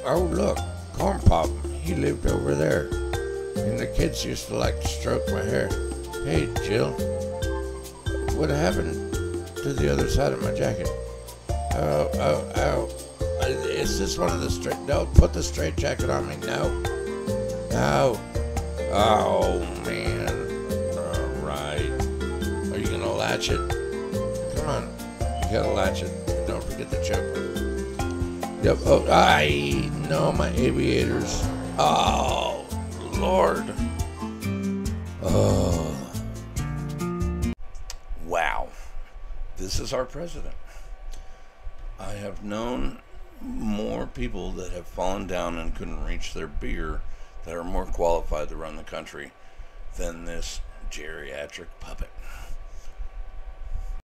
Oh, look, Corn Pop, he lived over there. And the kids used to like to stroke my hair. Hey, Jill, what happened to the other side of my jacket? Oh. Is this one of the straight? No, put the straight jacket on me. No. Oh, man. All right. Are you going to latch it? Come on. You got to latch it. Don't forget the choke. Yep. Oh, I know my aviators. Oh, Lord. Oh. Wow. This is our president. I have known more people that have fallen down and couldn't reach their beer that are more qualified to run the country than this geriatric puppet.